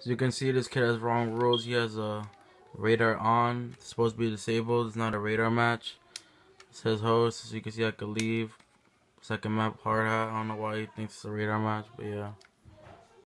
As you can see, this kid has wrong rules. He has a radar on. It's supposed to be disabled. It's not a radar match. It says host. As you can see, I could leave. Second map, hard hat. I don't know why he thinks it's a radar match, but yeah.